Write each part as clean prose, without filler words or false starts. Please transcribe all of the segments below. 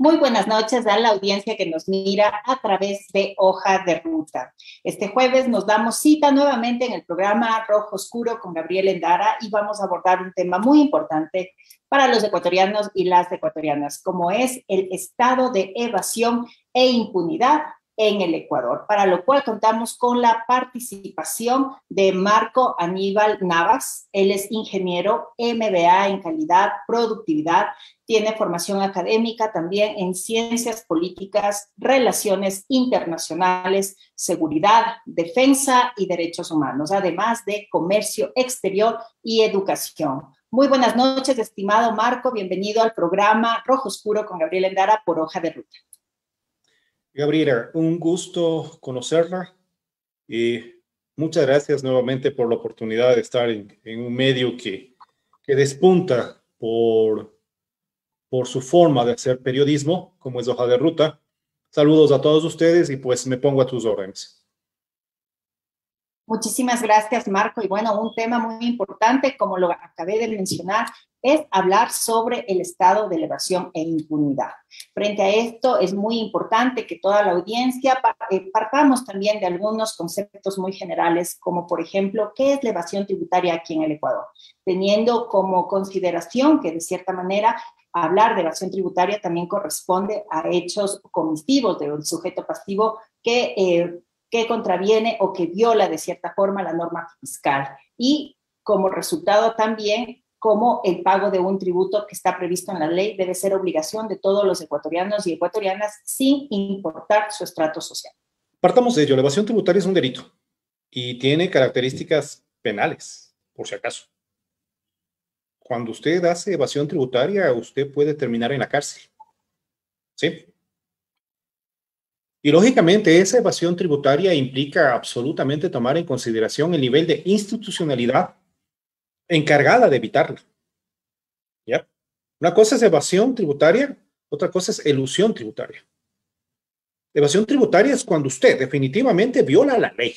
Muy buenas noches a la audiencia que nos mira a través de Hoja de Ruta. Este jueves nos damos cita nuevamente en el programa Rojo Oscuro con Gabriel Endara y vamos a abordar un tema muy importante para los ecuatorianos y las ecuatorianas, como es el estado de evasión e impunidad en el Ecuador, para lo cual contamos con la participación de Marco Aníbal Navas. Él es ingeniero MBA en calidad, productividad, tiene formación académica también en ciencias políticas, relaciones internacionales, seguridad, defensa y derechos humanos, además de comercio exterior y educación. Muy buenas noches, estimado Marco. Bienvenido al programa Rojo Oscuro con Gabriel Endara por Hoja de Ruta. Gabriela, un gusto conocerla y muchas gracias nuevamente por la oportunidad de estar en un medio que despunta por su forma de hacer periodismo, como es Hoja de Ruta. Saludos a todos ustedes y pues me pongo a tus órdenes. Muchísimas gracias, Marco. Y bueno, un tema muy importante, como lo acabé de mencionar, es hablar sobre el estado de elevación e impunidad. Frente a esto, es muy importante que toda la audiencia partamos también de algunos conceptos muy generales, como por ejemplo, ¿qué es la evasión tributaria aquí en el Ecuador? Teniendo como consideración que de cierta manera hablar de evasión tributaria también corresponde a hechos comisivos del sujeto pasivo que contraviene o que viola de cierta forma la norma fiscal y como resultado también como el pago de un tributo que está previsto en la ley debe ser obligación de todos los ecuatorianos y ecuatorianas sin importar su estrato social. Partamos de ello, la evasión tributaria es un delito y tiene características penales, por si acaso. Cuando usted hace evasión tributaria, usted puede terminar en la cárcel. ¿Sí? Y lógicamente esa evasión tributaria implica absolutamente tomar en consideración el nivel de institucionalidad encargada de evitarla. ¿Ya? Una cosa es evasión tributaria, otra cosa es elusión tributaria. Evasión tributaria es cuando usted definitivamente viola la ley.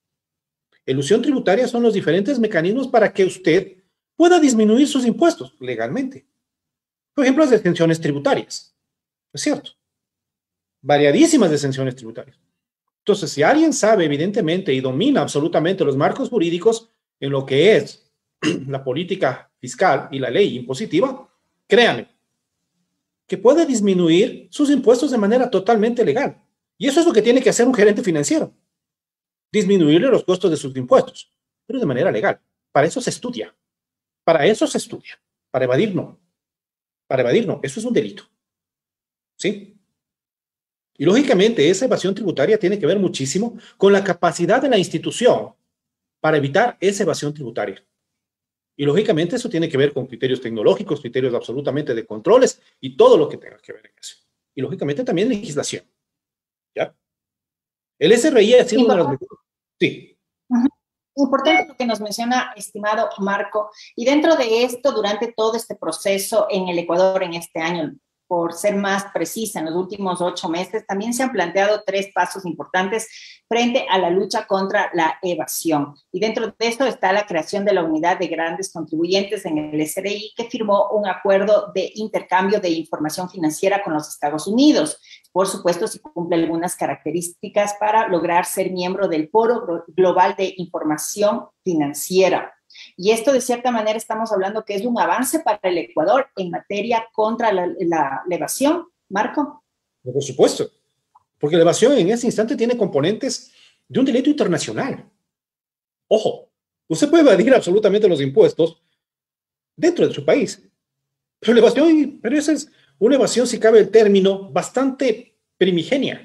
Elusión tributaria son los diferentes mecanismos para que usted pueda disminuir sus impuestos legalmente. Por ejemplo, las exenciones tributarias. ¿Es cierto? Variadísimas exenciones tributarias. Entonces, si alguien sabe evidentemente y domina absolutamente los marcos jurídicos en lo que es la política fiscal y la ley impositiva, créanme, que puede disminuir sus impuestos de manera totalmente legal. Y eso es lo que tiene que hacer un gerente financiero, disminuirle los costos de sus impuestos, pero de manera legal. Para eso se estudia. Para eso se estudia. Para evadir no. Para evadir no. Eso es un delito. ¿Sí? Y lógicamente esa evasión tributaria tiene que ver muchísimo con la capacidad de la institución para evitar esa evasión tributaria. Y lógicamente eso tiene que ver con criterios tecnológicos, criterios absolutamente de controles y todo lo que tenga que ver en eso. Y lógicamente también legislación. ¿Ya? El SRI ha sido una de las mejores. Sí. Importante lo que nos menciona, estimado Marco. Y dentro de esto, durante todo este proceso en el Ecuador en este año, por ser más precisa, en los últimos 8 meses, también se han planteado 3 pasos importantes frente a la lucha contra la evasión. Y dentro de esto está la creación de la unidad de grandes contribuyentes en el SRI, que firmó un acuerdo de intercambio de información financiera con los Estados Unidos. Por supuesto, si cumple algunas características para lograr ser miembro del Foro Global de Información Financiera. Y esto, de cierta manera, estamos hablando que es un avance para el Ecuador en materia contra la evasión. Marco. Por supuesto, porque la evasión en ese instante tiene componentes de un delito internacional. Ojo, usted puede evadir absolutamente los impuestos dentro de su país, pero la evasión, pero esa es una evasión, si cabe el término, bastante primigenia.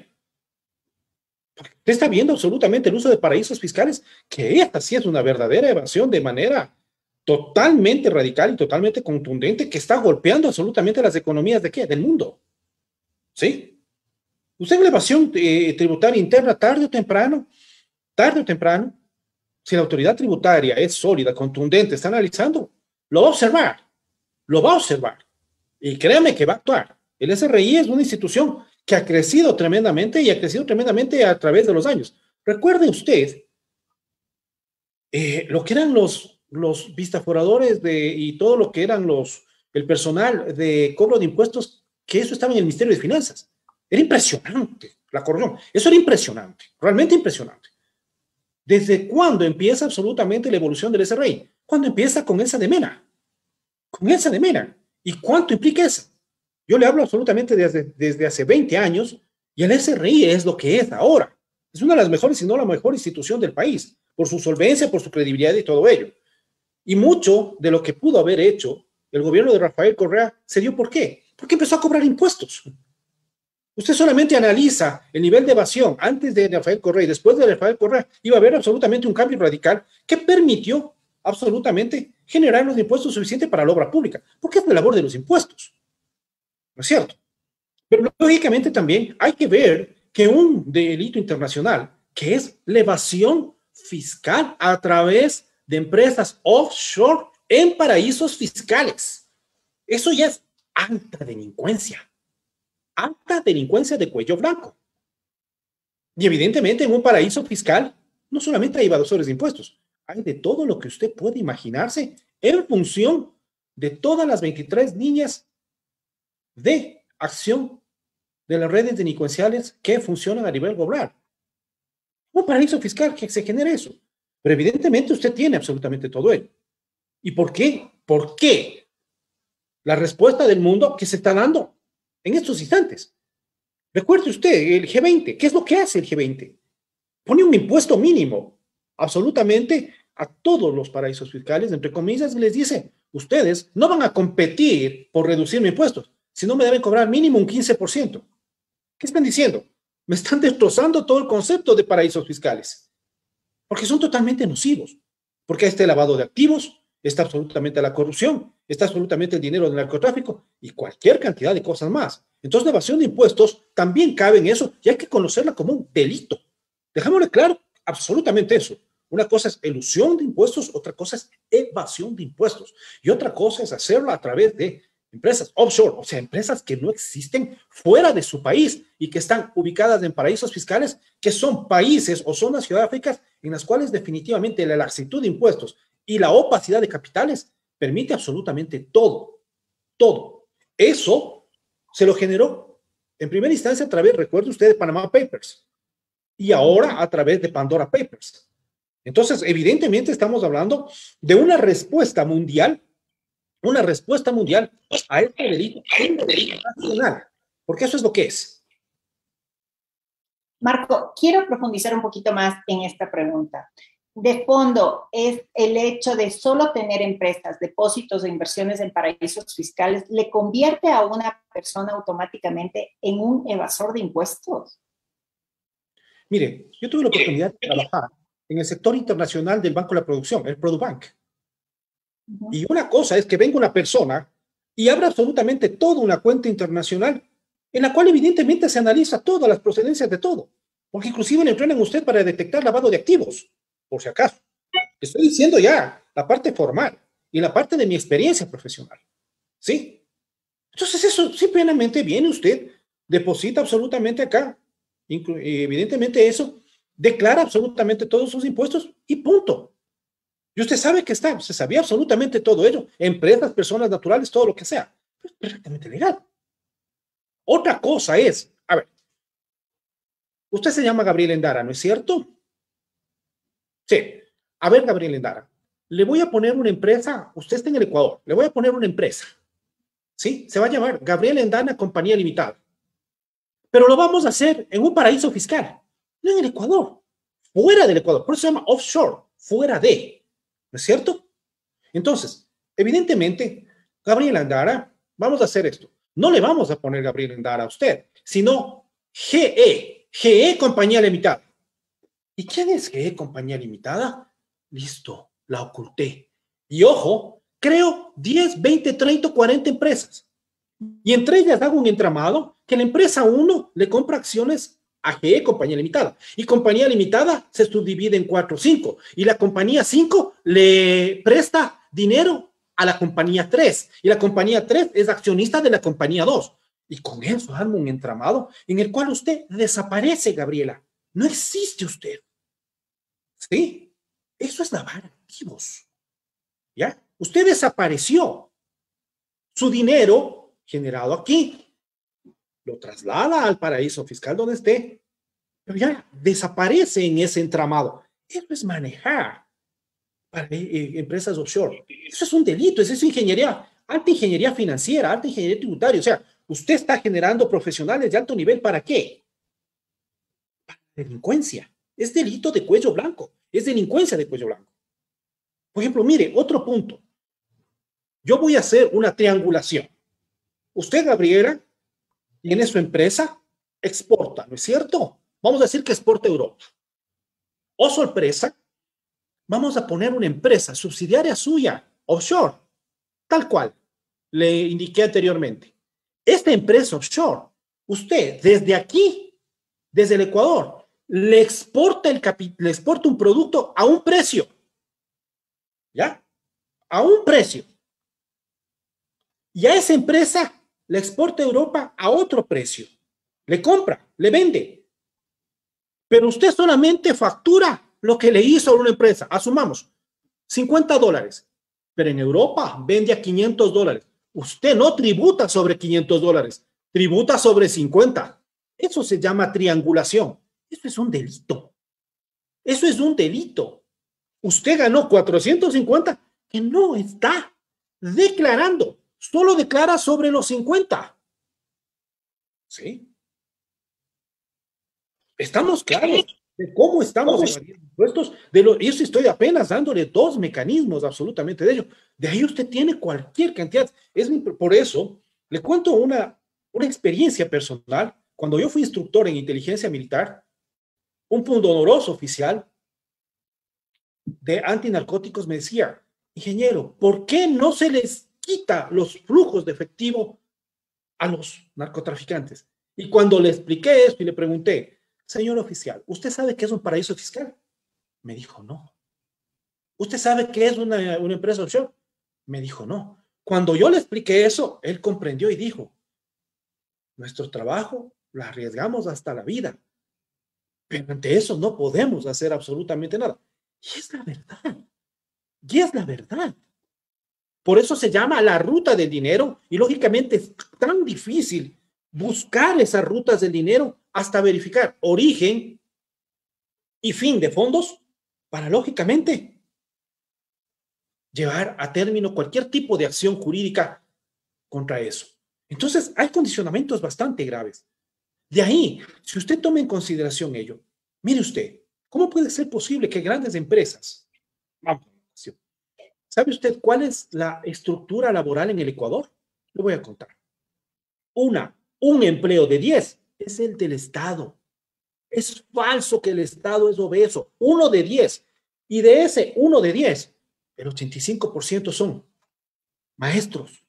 Usted está viendo absolutamente el uso de paraísos fiscales, que esta sí es una verdadera evasión de manera totalmente radical y totalmente contundente, que está golpeando absolutamente las economías de ¿qué? Del mundo. ¿Sí? Usted en la evasión tributaria interna, tarde o temprano, si la autoridad tributaria es sólida, contundente, está analizando, lo va a observar, lo va a observar. Y créame que va a actuar. El SRI es una institución que ha crecido tremendamente y ha crecido tremendamente a través de los años. Recuerde usted lo que eran los vistaforadores y todo lo que eran el personal de cobro de impuestos que eso estaba en el Ministerio de Finanzas. Era impresionante la corrupción. Eso era impresionante, realmente impresionante. ¿Desde cuándo empieza absolutamente la evolución del SRI? Cuando empieza con Elsa de Mena. Con Elsa de Mena. ¿Y cuánto implica eso? Yo le hablo absolutamente desde hace 20 años y el SRI es lo que es ahora. Es una de las mejores, si no la mejor institución del país, por su solvencia, por su credibilidad y todo ello. Y mucho de lo que pudo haber hecho el gobierno de Rafael Correa se dio ¿por qué? Porque empezó a cobrar impuestos. Usted solamente analiza el nivel de evasión antes de Rafael Correa y después de Rafael Correa, iba a haber absolutamente un cambio radical que permitió absolutamente generar los impuestos suficientes para la obra pública, porque es la labor de los impuestos, ¿no es cierto? Pero lógicamente también hay que ver que un delito internacional, que es la evasión fiscal a través de empresas offshore en paraísos fiscales, eso ya es alta delincuencia de cuello blanco. Y evidentemente en un paraíso fiscal no solamente hay evasores de impuestos, hay de todo lo que usted puede imaginarse en función de todas las 23 líneas de acción de las redes delincuenciales que funcionan a nivel global. Un paraíso fiscal que se genere eso. Pero evidentemente usted tiene absolutamente todo ello. ¿Y por qué? ¿Por qué? La respuesta del mundo que se está dando en estos instantes. Recuerde usted, el G20, ¿qué es lo que hace el G20? Pone un impuesto mínimo absolutamente a todos los paraísos fiscales, entre comillas, y les dice, ustedes no van a competir por reducir mis impuestos, sino me deben cobrar mínimo un 15%. ¿Qué están diciendo? Me están destrozando todo el concepto de paraísos fiscales, porque son totalmente nocivos, porque está el lavado de activos, está absolutamente la corrupción, está absolutamente el dinero del narcotráfico y cualquier cantidad de cosas más. Entonces, la evasión de impuestos también cabe en eso y hay que conocerla como un delito. Dejámosle claro absolutamente eso. Una cosa es elusión de impuestos, otra cosa es evasión de impuestos y otra cosa es hacerlo a través de empresas offshore, o sea, empresas que no existen fuera de su país y que están ubicadas en paraísos fiscales, que son países o zonas geográficas en las cuales definitivamente la laxitud de impuestos y la opacidad de capitales permite absolutamente todo, todo. Eso se lo generó en primera instancia a través, recuerde usted, de Panama Papers y ahora a través de Pandora Papers. Entonces, evidentemente estamos hablando de una respuesta mundial a este delito internacional, porque eso es lo que es. Marco, quiero profundizar un poquito más en esta pregunta. De fondo, ¿es el hecho de solo tener empresas, depósitos e inversiones en paraísos fiscales, le convierte a una persona automáticamente en un evasor de impuestos? Mire, yo tuve la oportunidad de trabajar en el sector internacional del Banco de la Producción, el Produbank. Y una cosa es que venga una persona y abra absolutamente toda una cuenta internacional en la cual evidentemente se analiza todas las procedencias de todo, porque inclusive le entrenan a usted para detectar lavado de activos, por si acaso. Estoy diciendo ya la parte formal y la parte de mi experiencia profesional, ¿sí? Entonces eso simplemente viene usted, deposita absolutamente acá, evidentemente eso, declara absolutamente todos sus impuestos y punto. Y usted sabe que está, se sabía absolutamente todo ello, empresas, personas naturales, todo lo que sea. Es perfectamente legal. Otra cosa es, a ver, usted se llama Gabriel Endara, ¿no es cierto? Sí. A ver, Gabriel Endara, le voy a poner una empresa, usted está en el Ecuador, le voy a poner una empresa, ¿sí? Se va a llamar Gabriel Endara Compañía Limitada. Pero lo vamos a hacer en un paraíso fiscal, no en el Ecuador, fuera del Ecuador, por eso se llama offshore, fuera de, ¿no es cierto? Entonces, evidentemente, Gabriel Endara, vamos a hacer esto. No le vamos a poner Gabriel Endara a usted, sino GE Compañía Limitada. ¿Y quién es GE Compañía Limitada? Listo, la oculté. Y ojo, creo 10, 20, 30, 40 empresas. Y entre ellas hago un entramado que la empresa 1 le compra acciones a GE Compañía Limitada. Y Compañía Limitada se subdivide en 4 o 5. Y la compañía 5 le presta dinero a la compañía 3. Y la compañía 3 es accionista de la compañía 2. Y con eso armo un entramado en el cual usted desaparece, Gabriela. No existe usted. ¿Sí? Eso es lavar activos. ¿Ya? Usted desapareció. Su dinero generado aquí lo traslada al paraíso fiscal donde esté, pero ya desaparece en ese entramado. Eso es manejar para empresas offshore. Eso es un delito, eso es ingeniería, alta ingeniería financiera, alta ingeniería tributaria. O sea, usted está generando profesionales de alto nivel, ¿para qué? Para delincuencia. Es delito de cuello blanco, es delincuencia de cuello blanco. Por ejemplo, mire, otro punto. Yo voy a hacer una triangulación. Usted, Gabriela, tiene su empresa, exporta, ¿no es cierto? Vamos a decir que exporta a Europa. Oh, sorpresa, vamos a poner una empresa subsidiaria suya, offshore, tal cual le indiqué anteriormente. Esta empresa offshore, usted desde aquí, desde el Ecuador, le exporta un producto a un precio, ¿ya? A un precio. Y a esa empresa le exporta a Europa a otro precio. Le compra, le vende. Pero usted solamente factura lo que le hizo a una empresa. Asumamos, $50. Pero en Europa vende a $500. Usted no tributa sobre $500, tributa sobre 50. Eso se llama triangulación. Eso es un delito. Eso es un delito. Usted ganó 450 que no está declarando. Solo declara sobre los 50. ¿Sí? Estamos claros de cómo estamos evadiendo impuestos. Y eso estoy apenas dándole 2 mecanismos absolutamente de ello. De ahí usted tiene cualquier cantidad. Por eso, le cuento una experiencia personal. Cuando yo fui instructor en inteligencia militar, un pundonoroso oficial de antinarcóticos me decía, ingeniero, ¿por qué no se les quita los flujos de efectivo a los narcotraficantes? Y cuando le expliqué esto y le pregunté, señor oficial, ¿usted sabe qué es un paraíso fiscal? Me dijo, no. ¿Usted sabe qué es una empresa offshore? Me dijo, no. Cuando yo le expliqué eso, él comprendió y dijo, nuestro trabajo lo arriesgamos hasta la vida, pero ante eso no podemos hacer absolutamente nada. Y es la verdad. Y es la verdad. Por eso se llama la ruta del dinero y lógicamente es tan difícil buscar esas rutas del dinero hasta verificar origen y fin de fondos para lógicamente llevar a término cualquier tipo de acción jurídica contra eso. Entonces hay condicionamientos bastante graves. De ahí, si usted toma en consideración ello, mire usted, ¿cómo puede ser posible que grandes empresas, vamos, ¿sabe usted cuál es la estructura laboral en el Ecuador? Le voy a contar. Un empleo de 10 es el del Estado. Es falso que el Estado es obeso. 1 de 10. Y de ese 1 de 10, el 85% son maestros,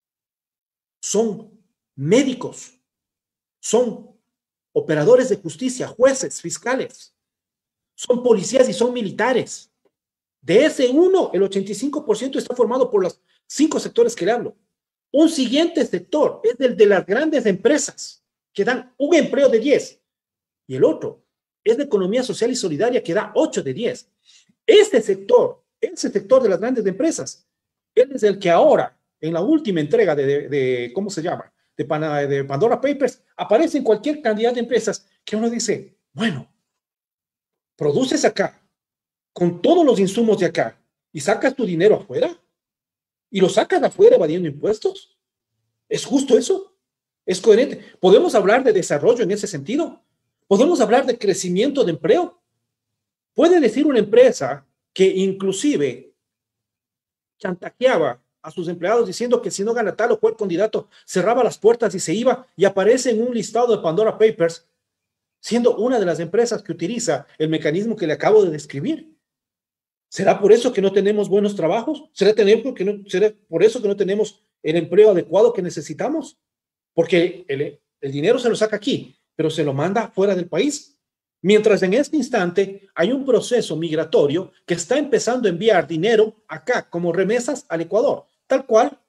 son médicos, son operadores de justicia, jueces, fiscales, son policías y son militares. De ese 1, el 85% está formado por los 5 sectores que le hablo. Un siguiente sector es el de las grandes empresas, que dan un empleo de 10. Y el otro es de economía social y solidaria, que da 8 de 10. Ese sector de las grandes empresas, él es el que ahora, en la última entrega de ¿cómo se llama? De Pandora Papers, aparece en cualquier cantidad de empresas que uno dice, bueno, produces acá, con todos los insumos de acá, y sacas tu dinero afuera, y lo sacas afuera evadiendo impuestos. ¿Es justo eso? ¿Es coherente? ¿Podemos hablar de desarrollo en ese sentido? ¿Podemos hablar de crecimiento de empleo? ¿Puede decir una empresa que inclusive chantajeaba a sus empleados diciendo que si no gana tal o cual candidato, cerraba las puertas y se iba, y aparece en un listado de Pandora Papers, siendo una de las empresas que utiliza el mecanismo que le acabo de describir? ¿Será por eso que no tenemos buenos trabajos? ¿Será por eso que no tenemos el empleo adecuado que necesitamos? Porque el dinero se lo saca aquí, pero se lo manda fuera del país. Mientras en este instante hay un proceso migratorio que está empezando a enviar dinero acá como remesas al Ecuador, tal cual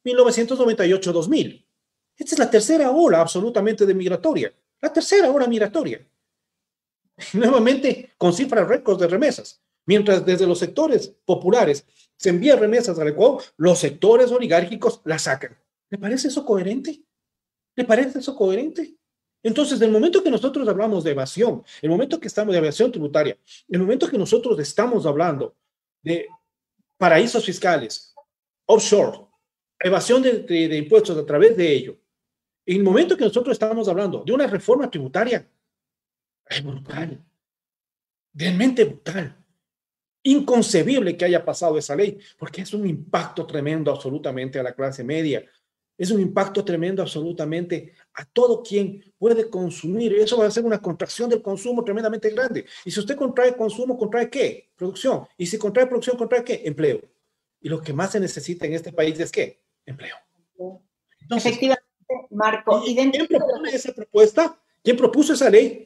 1998-2000. Esta es la tercera ola absolutamente de migratoria, la tercera ola migratoria. Nuevamente con cifras récords de remesas. Mientras desde los sectores populares se envían remesas al Ecuador, los sectores oligárquicos las sacan. ¿Le parece eso coherente? ¿Le parece eso coherente? Entonces, el momento que nosotros hablamos de evasión, el momento que estamos de evasión tributaria, el momento que nosotros estamos hablando de paraísos fiscales, offshore, evasión de impuestos a través de ello, en el momento que nosotros estamos hablando de una reforma tributaria, es brutal, realmente brutal, inconcebible que haya pasado esa ley, porque es un impacto tremendo absolutamente a la clase media, es un impacto tremendo absolutamente a todo quien puede consumir. Eso va a ser una contracción del consumo tremendamente grande. Y si usted contrae consumo, ¿contrae qué? Producción. Y si contrae producción, ¿contrae qué? Empleo. Y lo que más se necesita en este país es ¿qué? Empleo. Entonces, Efectivamente, Marco. Y dentro ¿quién propone esa propuesta? ¿Quién propuso esa ley?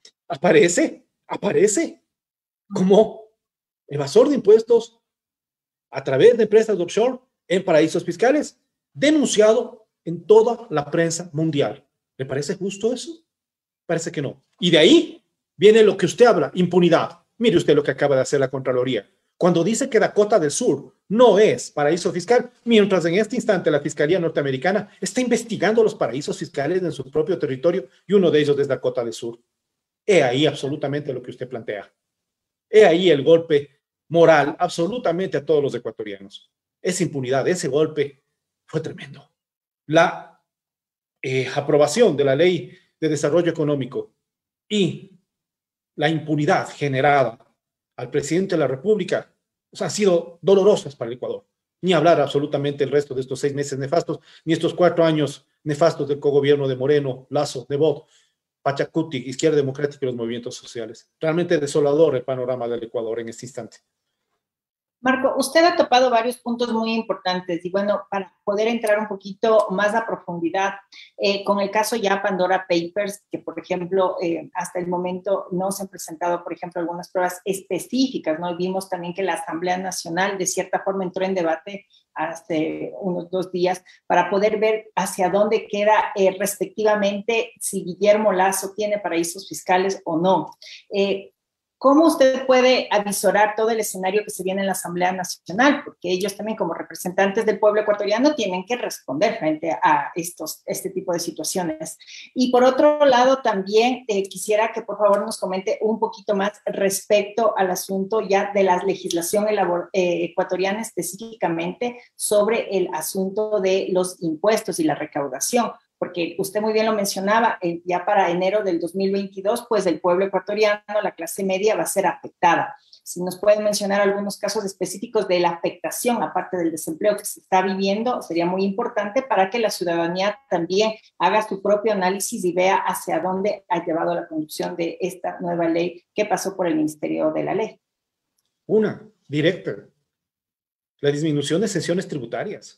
Aparece como evasor de impuestos a través de empresas offshore en paraísos fiscales, denunciado en toda la prensa mundial. ¿Le parece justo eso? Parece que no. Y de ahí viene lo que usted habla, impunidad. Mire usted lo que acaba de hacer la Contraloría. Cuando dice que Dakota del Sur no es paraíso fiscal, mientras en este instante la Fiscalía norteamericana está investigando los paraísos fiscales en su propio territorio y uno de ellos es Dakota del Sur. He ahí absolutamente lo que usted plantea. He ahí el golpe moral absolutamente a todos los ecuatorianos. Esa impunidad, ese golpe fue tremendo. La aprobación de la Ley de Desarrollo Económico y la impunidad generada al presidente de la República, pues, han sido dolorosas para el Ecuador. Ni hablar absolutamente el resto de estos 6 meses nefastos, ni estos 4 años nefastos del cogobierno de Moreno, Lasso, Nebot, Pachacuti, Izquierda Democrática y los movimientos sociales. Realmente desolador el panorama del Ecuador en este instante. Marco, usted ha topado varios puntos muy importantes y bueno, para poder entrar un poquito más a profundidad, con el caso ya Pandora Papers, que por ejemplo, hasta el momento no se han presentado, por ejemplo, algunas pruebas específicas, ¿no? Y vimos también que la Asamblea Nacional de cierta forma entró en debate hace unos 2 días para poder ver hacia dónde queda respectivamente si Guillermo Lasso tiene paraísos fiscales o no. ¿Cómo usted puede avisorar todo el escenario que se viene en la Asamblea Nacional? Porque ellos también como representantes del pueblo ecuatoriano tienen que responder frente a este tipo de situaciones. Y por otro lado, también quisiera que por favor nos comente un poquito más respecto al asunto ya de la legislación ecuatoriana específicamente sobre el asunto de los impuestos y la recaudación. Porque usted muy bien lo mencionaba, ya para enero del 2022, pues el pueblo ecuatoriano, la clase media, va a ser afectada. Si nos pueden mencionar algunos casos específicos de la afectación, aparte del desempleo que se está viviendo, sería muy importante para que la ciudadanía también haga su propio análisis y vea hacia dónde ha llevado la conducción de esta nueva ley que pasó por el Ministerio de la Ley. Una, directa, la disminución de exenciones tributarias.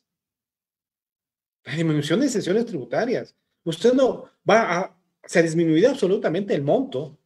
La disminución de exenciones tributarias. Usted no va a, se ha disminuido absolutamente el monto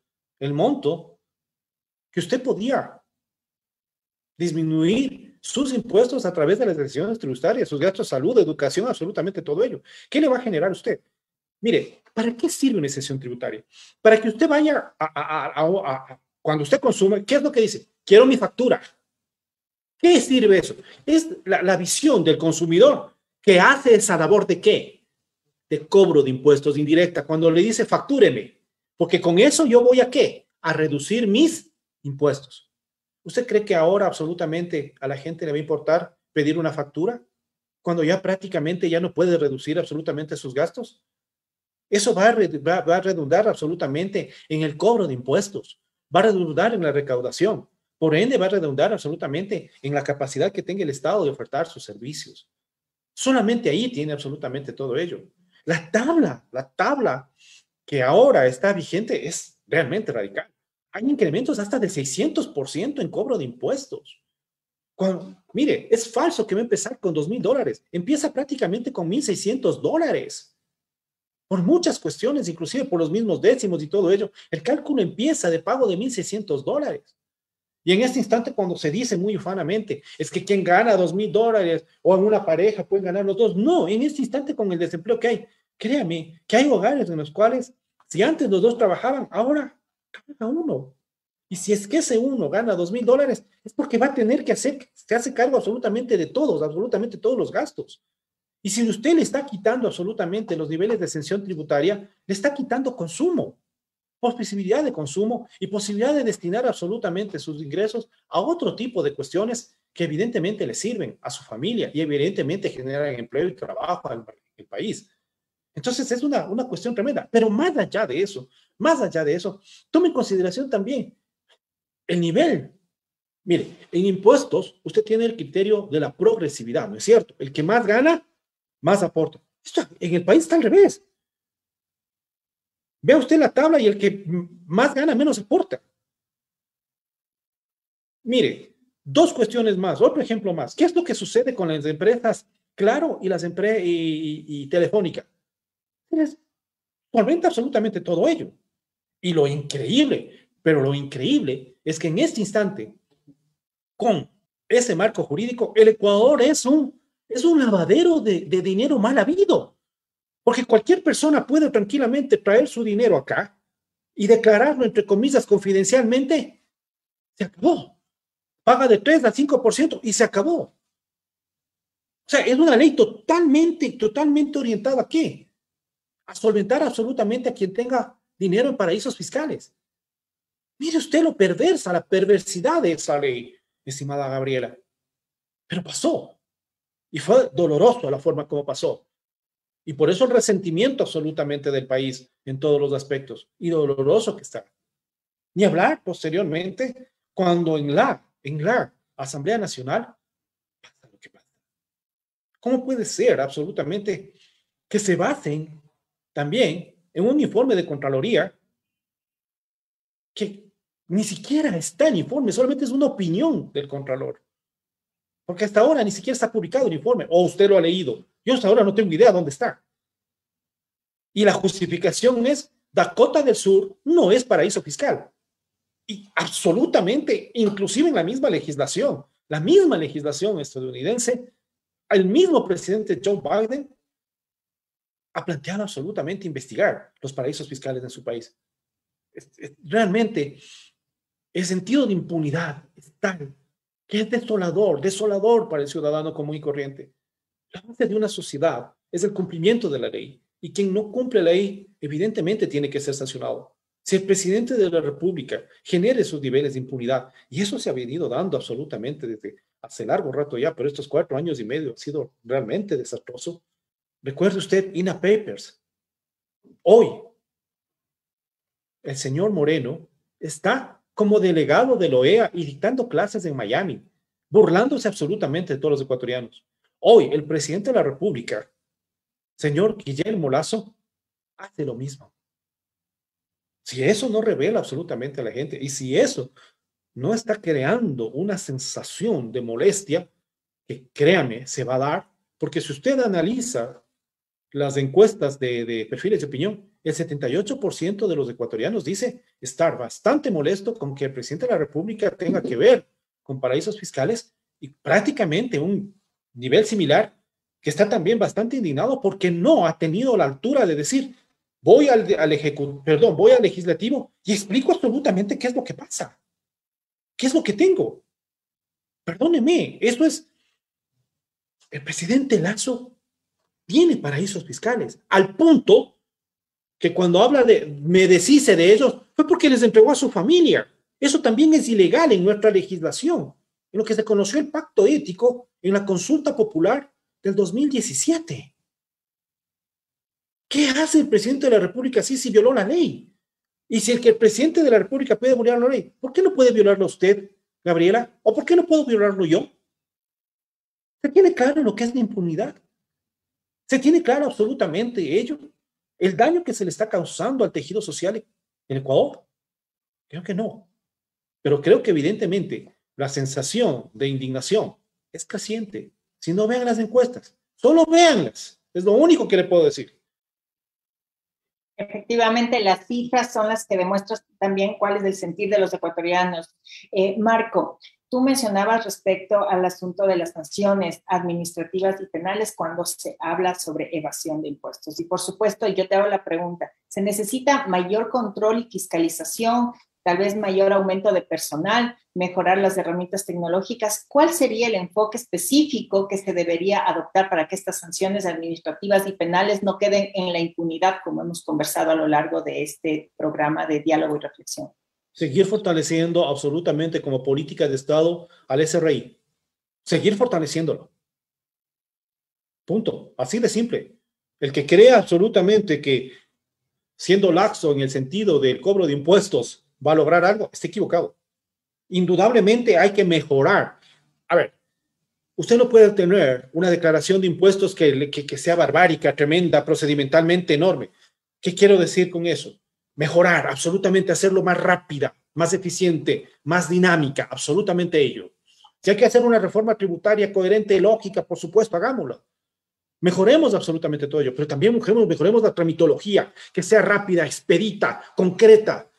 que usted podía disminuir sus impuestos a través de las exenciones tributarias, sus gastos de salud, educación, absolutamente todo ello. ¿Qué le va a generar a usted? Mire, ¿para qué sirve una exención tributaria? Para que usted vaya cuando usted consume, ¿qué es lo que dice? Quiero mi factura. ¿Qué sirve eso? Es la visión del consumidor que hace esa labor de qué? De cobro de impuestos indirecta, cuando le dice factúreme, porque con eso yo voy a qué? A reducir mis impuestos. ¿Usted cree que ahora absolutamente a la gente le va a importar pedir una factura cuando ya prácticamente ya no puede reducir absolutamente sus gastos? Eso va a redundar absolutamente en el cobro de impuestos, va a redundar en la recaudación, por ende va a redundar absolutamente en la capacidad que tenga el Estado de ofertar sus servicios. Solamente ahí tiene absolutamente todo ello. La tabla que ahora está vigente es realmente radical. Hay incrementos hasta de 600% en cobro de impuestos. Mire, es falso que va a empezar con $2,000. Empieza prácticamente con $1,600. Por muchas cuestiones, inclusive por los mismos décimos y todo ello, el cálculo empieza de pago de $1,600. Y en este instante, cuando se dice muy ufanamente, es que quien gana $2,000 o en una pareja pueden ganar los dos. No, en este instante con el desempleo que hay, créame que hay hogares en los cuales, si antes los dos trabajaban, ahora gana uno. Y si es que ese uno gana $2,000, es porque va a tener que se hace cargo absolutamente de todos los gastos. Y si usted le está quitando absolutamente los niveles de exención tributaria, le está quitando consumo, posibilidad de consumo y posibilidad de destinar absolutamente sus ingresos a otro tipo de cuestiones que evidentemente le sirven a su familia y evidentemente generan empleo y trabajo al país. Entonces es una cuestión tremenda. Pero más allá de eso, tome en consideración también el nivel. Mire, en impuestos usted tiene el criterio de la progresividad, ¿no es cierto? El que más gana, más aporta. Esto en el país está al revés. Vea usted la tabla y el que más gana, menos aporta. Mire, dos cuestiones más, otro ejemplo más. ¿Qué es lo que sucede con las empresas Claro y las empresas y Telefónica? Les solventa absolutamente todo ello. Y lo increíble, pero lo increíble es que en este instante, con ese marco jurídico, el Ecuador es un lavadero de dinero mal habido. Porque cualquier persona puede tranquilamente traer su dinero acá y declararlo, entre comillas, confidencialmente. Se acabó. Paga de 3 a 5% y se acabó. O sea, es una ley totalmente orientada ¿a qué? A solventar absolutamente a quien tenga dinero en paraísos fiscales. Mire usted lo perversa, la perversidad de esa ley, estimada Gabriela. Pero pasó. Y fue doloroso la forma como pasó. Y por eso el resentimiento absolutamente del país en todos los aspectos. Y doloroso que está. Ni hablar posteriormente cuando en la Asamblea Nacional pasa lo que pasa. ¿Cómo puede ser absolutamente que se basen también en un informe de Contraloría que ni siquiera está en informe, solamente es una opinión del Contralor? Porque hasta ahora ni siquiera está publicado el informe, o usted lo ha leído. Yo hasta ahora no tengo idea dónde está. Y la justificación es, Dakota del Sur no es paraíso fiscal. Y absolutamente, inclusive en la misma legislación estadounidense, el mismo presidente Joe Biden ha planteado absolutamente investigar los paraísos fiscales en su país. Realmente, el sentido de impunidad es tal que es desolador para el ciudadano común y corriente. La base de una sociedad es el cumplimiento de la ley, y quien no cumple la ley evidentemente tiene que ser sancionado. Si el presidente de la República genera esos niveles de impunidad, y eso se ha venido dando absolutamente desde hace largo rato ya, pero estos 4 años y medio ha sido realmente desastroso. Recuerde usted INA Papers. Hoy, el señor Moreno está como delegado de la OEA y dictando clases en Miami, burlándose absolutamente de todos los ecuatorianos. Hoy, el presidente de la República, señor Guillermo Lazo, hace lo mismo. Si eso no revela absolutamente a la gente y si eso no está creando una sensación de molestia, que créame, se va a dar, porque si usted analiza las encuestas de perfiles de opinión, el 78% de los ecuatorianos dice estar bastante molesto con que el presidente de la República tenga que ver con paraísos fiscales, y prácticamente un nivel similar que está también bastante indignado porque no ha tenido la altura de decir, voy voy al legislativo y explico absolutamente qué es lo que pasa, qué es lo que tengo. Perdóneme, eso es, el presidente Lazo tiene paraísos fiscales, al punto que cuando habla de me deshice de ellos, fue porque les entregó a su familia. Eso también es ilegal en nuestra legislación, en lo que se conoció el pacto ético en la consulta popular del 2017. ¿Qué hace el presidente de la República si violó la ley? Y si el presidente de la República puede violar la ley, ¿por qué no puede violarlo usted, Gabriela? ¿O por qué no puedo violarlo yo? ¿Se tiene claro lo que es la impunidad? ¿Se tiene claro absolutamente ello? ¿El daño que se le está causando al tejido social en Ecuador? Creo que no. Pero creo que evidentemente la sensación de indignación es creciente. Si no, vean las encuestas. Solo véanlas. Es lo único que le puedo decir. Efectivamente, las cifras son las que demuestran también cuál es el sentir de los ecuatorianos. Marco, tú mencionabas respecto al asunto de las sanciones administrativas y penales cuando se habla sobre evasión de impuestos. Y por supuesto, yo te hago la pregunta, ¿se necesita mayor control y fiscalización tal vez mayor aumento de personal, mejorar las herramientas tecnológicas. ¿Cuál sería el enfoque específico que se debería adoptar para que estas sanciones administrativas y penales no queden en la impunidad, como hemos conversado a lo largo de este programa de diálogo y reflexión? Seguir fortaleciendo absolutamente como política de Estado al SRI. Seguir fortaleciéndolo. Punto. Así de simple. El que crea absolutamente que siendo laxo en el sentido del cobro de impuestos va a lograr algo, está equivocado. Indudablemente hay que mejorar. A ver, usted no puede tener una declaración de impuestos que sea barbárica, tremenda, procedimentalmente enorme. ¿Qué quiero decir con eso? Mejorar, absolutamente hacerlo más rápida, más eficiente, más dinámica, absolutamente ello. Si hay que hacer una reforma tributaria coherente y lógica, por supuesto, hagámoslo. Mejoremos absolutamente todo ello, pero también mejoremos la tramitología, que sea rápida, expedita, concreta,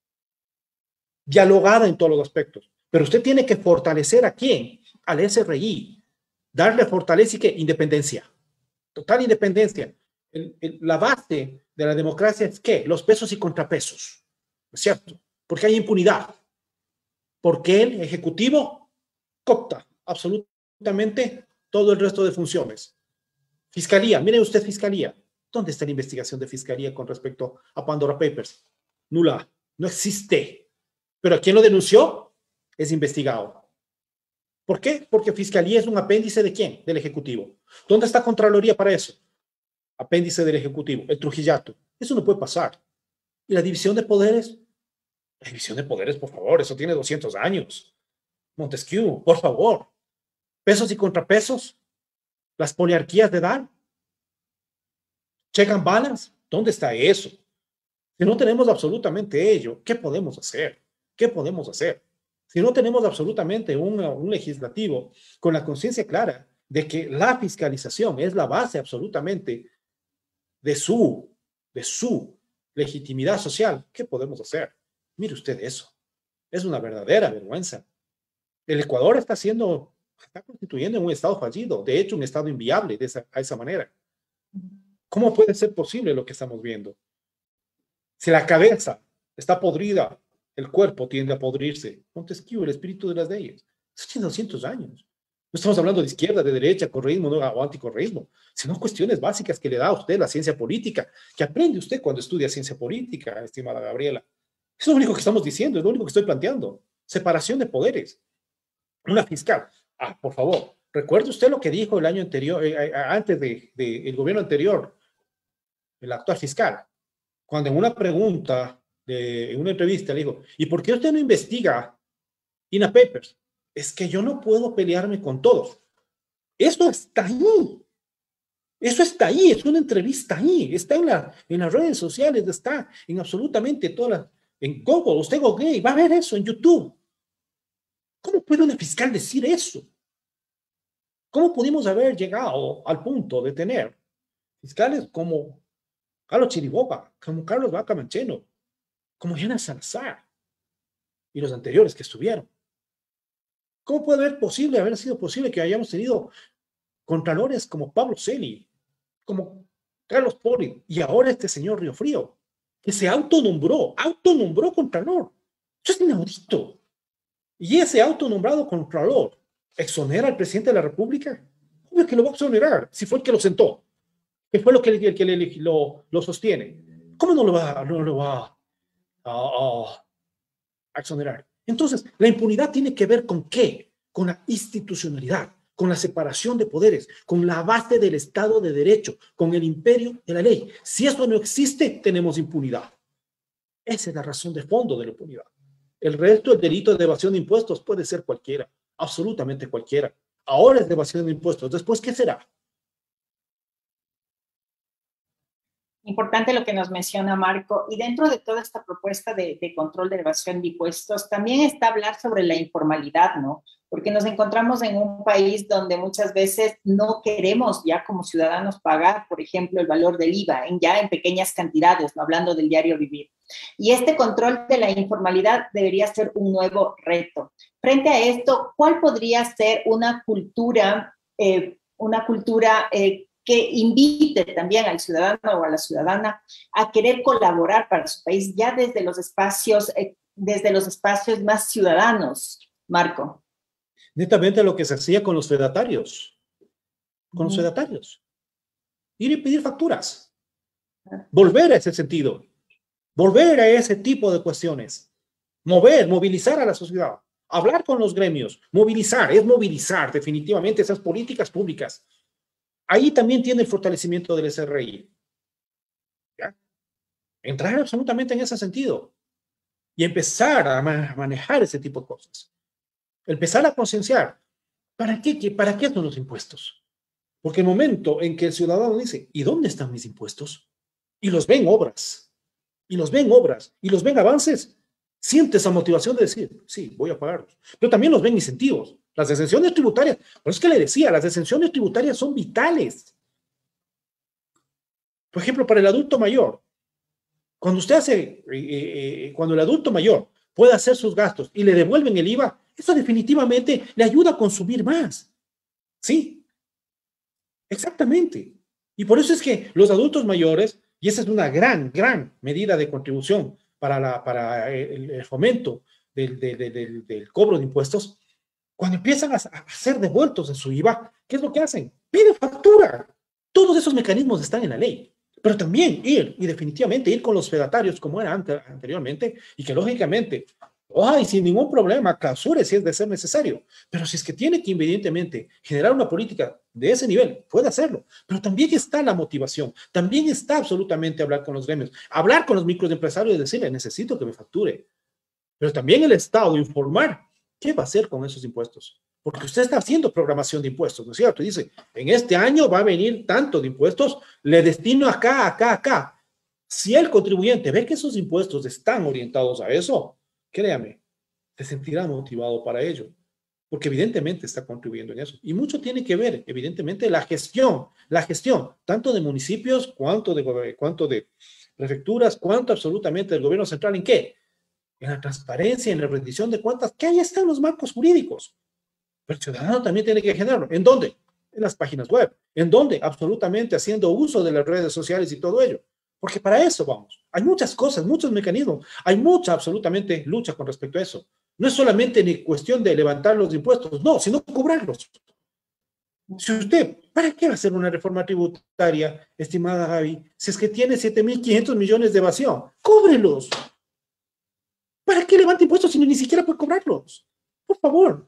dialogada en todos los aspectos. Pero usted tiene que fortalecer ¿a quién? Al SRI. Darle fortaleza y que independencia. Total independencia. La base de la democracia es ¿qué? Los pesos y contrapesos. ¿Es cierto? Porque hay impunidad. Porque el Ejecutivo coopta absolutamente todo el resto de funciones. Fiscalía, mire usted Fiscalía. ¿Dónde está la investigación de Fiscalía con respecto a Pandora Papers? Nula, no existe. Pero a quien lo denunció es investigado. ¿Por qué? Porque Fiscalía es un apéndice ¿de quién? Del Ejecutivo. ¿Dónde está Contraloría para eso? Apéndice del Ejecutivo, el Trujillato. Eso no puede pasar. ¿Y la división de poderes? La división de poderes, por favor, eso tiene 200 años. Montesquieu, por favor. Pesos y contrapesos. Las poliarquías de edad. Check and balance. ¿Dónde está eso? Si no tenemos absolutamente ello, ¿qué podemos hacer? ¿Qué podemos hacer? Si no tenemos absolutamente un legislativo con la conciencia clara de que la fiscalización es la base absolutamente de su legitimidad social, ¿qué podemos hacer? Mire usted eso. Es una verdadera vergüenza. El Ecuador está constituyendo en un estado fallido, de hecho un estado inviable a esa manera. ¿Cómo puede ser posible lo que estamos viendo? Si la cabeza está podrida, el cuerpo tiende a podrirse. Montesquieu, el espíritu de las leyes. Eso tiene 200 años. No estamos hablando de izquierda, de derecha, correísmo o anticorreísmo, sino cuestiones básicas que le da a usted la ciencia política, que aprende usted cuando estudia ciencia política, estimada Gabriela. Es lo único que estamos diciendo, es lo único que estoy planteando. Separación de poderes. Una fiscal. Por favor, recuerde usted lo que dijo el año anterior, antes del gobierno anterior, el actual fiscal, cuando en una pregunta, en una entrevista, le dijo, ¿y por qué usted no investiga INA Papers? Es que yo no puedo pelearme con todos. Eso está ahí. Eso está ahí, es una entrevista ahí, está en las redes sociales, está en absolutamente todas en Google, usted google, va a ver eso en YouTube. ¿Cómo puede una fiscal decir eso? ¿Cómo pudimos haber llegado al punto de tener fiscales como Carlos Chiriboga, como Carlos Vaca Mancheno, como Yana Salazar y los anteriores que estuvieron? ¿Cómo puede haber sido posible que hayamos tenido contralores como Pablo Celi, como Carlos Poli y ahora este señor Riofrío, que se autonombró contralor? Eso es inaudito. Y ese autonombrado contralor exonera al presidente de la República. Obvio que lo va a exonerar, si fue el que lo sentó, que fue el que lo sostiene. ¿Cómo no lo va a exonerar? Entonces, la impunidad tiene que ver con ¿qué? Con la institucionalidad, con la separación de poderes, con la base del Estado de Derecho, con el imperio de la ley. Si eso no existe, tenemos impunidad. Esa es la razón de fondo de la impunidad. El resto, el delito de evasión de impuestos puede ser cualquiera, absolutamente cualquiera. Ahora es de evasión de impuestos, después, ¿qué será? Importante lo que nos menciona Marco. Y dentro de toda esta propuesta de control de evasión de impuestos, también está hablar sobre la informalidad, ¿no? Porque nos encontramos en un país donde muchas veces no queremos ya como ciudadanos pagar, por ejemplo, el valor del IVA, ya en pequeñas cantidades, no hablando del diario vivir. Y este control de la informalidad debería ser un nuevo reto. Frente a esto, ¿cuál podría ser una cultura que invite también al ciudadano o a la ciudadana a querer colaborar para su país ya desde los espacios desde los espacios más ciudadanos, Marco. Netamente lo que se hacía con los fedatarios. Con los fedatarios. Ir y pedir facturas. Volver a ese sentido. Volver a ese tipo de cuestiones. Movilizar a la sociedad. Hablar con los gremios. Es movilizar definitivamente esas políticas públicas. Ahí también tiene el fortalecimiento del SRI. ¿Ya? Entrar absolutamente en ese sentido. Y empezar a manejar ese tipo de cosas. Empezar a concienciar. ¿Para qué son los impuestos? Porque el momento en que el ciudadano dice, ¿y dónde están mis impuestos? Y los ven obras, y los ven avances, siente esa motivación de decir, sí, voy a pagarlos. Pero también los ven incentivos. Las exenciones tributarias, por eso es que le decía, las exenciones tributarias son vitales. Por ejemplo, para el adulto mayor, cuando cuando el adulto mayor puede hacer sus gastos y le devuelven el IVA, eso definitivamente le ayuda a consumir más. ¿Sí? Exactamente. Y por eso es que los adultos mayores, y esa es una gran medida de contribución para el fomento del cobro de impuestos, cuando empiezan a ser devueltos en su IVA, ¿qué es lo que hacen? Piden factura. Todos esos mecanismos están en la ley. Pero también definitivamente ir con los fedatarios como era anteriormente, y que lógicamente, sin ningún problema, clausure si es de ser necesario. Pero si es que tiene que evidentemente generar una política de ese nivel, puede hacerlo. Pero también está la motivación, también está absolutamente hablar con los gremios, hablar con los microempresarios y decirle, necesito que me facture. Pero también el Estado informar qué va a hacer con esos impuestos. Porque usted está haciendo programación de impuestos, ¿no es cierto? Dice, en este año va a venir tanto de impuestos, le destino acá. Si el contribuyente ve que esos impuestos están orientados a eso, créame, se sentirá motivado para ello, porque evidentemente está contribuyendo en eso. Y mucho tiene que ver, evidentemente, la gestión, tanto de municipios, cuanto de prefecturas, cuanto absolutamente del gobierno central. ¿En qué? En la transparencia, en la rendición de cuentas, que ahí están los marcos jurídicos. Pero el ciudadano también tiene que generarlo. ¿En dónde? En las páginas web. ¿En dónde? Absolutamente haciendo uso de las redes sociales y todo ello. Porque para eso vamos. Hay muchas cosas, muchos mecanismos. Hay mucha absolutamente lucha con respecto a eso. No es solamente ni cuestión de levantar los impuestos, no, sino cobrarlos. Si usted, ¿para qué va a hacer una reforma tributaria, estimada Gaby, si es que tiene 7.500 millones de evasión? ¡Cóbrelos! ¿Para qué levanta impuestos si ni siquiera puede cobrarlos? Por favor.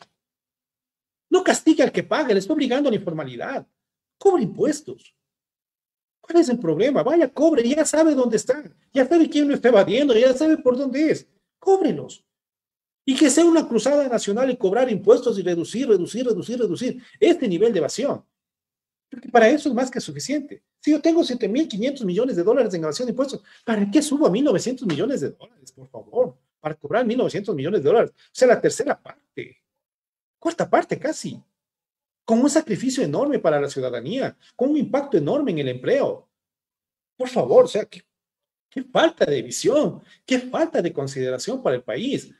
No castigue al que paga, le está obligando a la informalidad. Cobre impuestos. ¿Cuál es el problema? Vaya, cobre, ya sabe dónde están, ya sabe quién lo está evadiendo, ya sabe por dónde es. Cóbrelos. Y que sea una cruzada nacional y cobrar impuestos y reducir este nivel de evasión. Porque para eso es más que suficiente. Si yo tengo 7.500 millones de dólares en evasión de impuestos, ¿para qué subo a 1.900 millones de dólares, por favor? Para cobrar 1.900 millones de dólares. O sea, la tercera parte. Cuarta parte casi, con un sacrificio enorme para la ciudadanía, con un impacto enorme en el empleo. Por favor, o sea, qué falta de visión, qué falta de consideración para el país.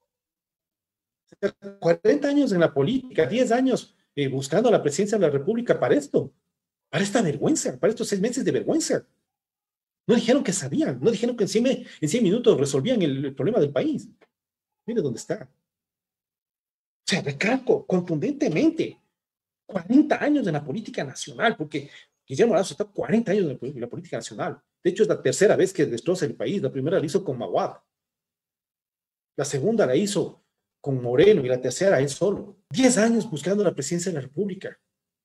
40 años en la política, 10 años buscando la presidencia de la República para esto, para esta vergüenza, para estos 6 meses de vergüenza. No dijeron que sabían, no dijeron que en 100 minutos resolvían el problema del país. Mire dónde está. O sea, recalco contundentemente, 40 años en la política nacional, porque Guillermo Lazo está 40 años en la política nacional. De hecho, es la tercera vez que destroza el país. La primera la hizo con Maguad. La segunda la hizo con Moreno y la tercera él solo. 10 años buscando la presidencia de la República.